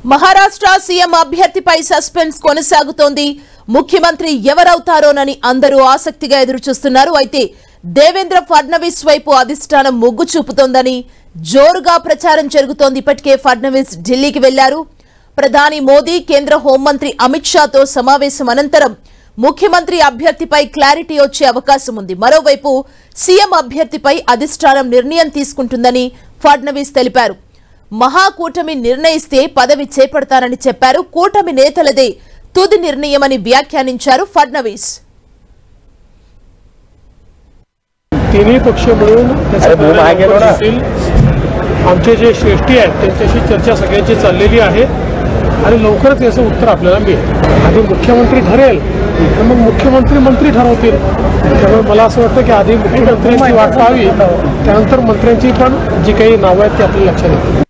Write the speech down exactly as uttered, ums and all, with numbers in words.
Maharashtra CM అభ్యర్థిపై suspense కొనసాగుతోంది. ముఖ్యమంత్రి ఎవరవుతారోనని అందరూ ఆసక్తిగా ఎదురుచూస్తున్నారు. అయితే దేవేంద్ర ఫడ్నవీస్ వైపు అధిష్టానం మొగ్గు చూపుతోందని జోరుగా ప్రచారం జరుగుతోంది. ఇప్పటికే ఫడ్నవీస్ ఢిల్లీకి వెళ్లారు. ప్రధాని మోదీ, కేంద్ర హోంమంత్రి అమిత్ షాతో సమావేశం అనంతరం ముఖ్యమంత్రి అభ్యర్థిపై క్లారిటీ వచ్చే అవకాశం ఉంది. మరోవైపు సీఎం అభ్యర్థిపై అధిష్టానం నిర్ణయం తీసుకుంటుందని ఫడ్నవీస్ తెలిపారు. మహాకూటమి నిర్ణయిస్తే పదవి చేపడతారని చెప్పారు. కూటమి నేతలదే తుది నిర్ణయమని వ్యాఖ్యానించారు ఫడ్నవీస్. तिन्ही पक्ष मिळून आमचे जे श्रेष्ठी आहेत त्यांच्याशी चर्चा सगळ्यांची चाललेली आहे आणि लवकरच याचं उत्तर आपल्याला मिळेल. आधी मुख्यमंत्री ठरेल तर मग मुख्यमंत्री मंत्री ठरवतील. त्यामुळे मला असं वाटतं की आधी मुख्यमंत्र्यांची वाट पाहावी, त्यानंतर मंत्र्यांची पण जी काही नावं आहेत ती आपल्याला लक्षात येतील.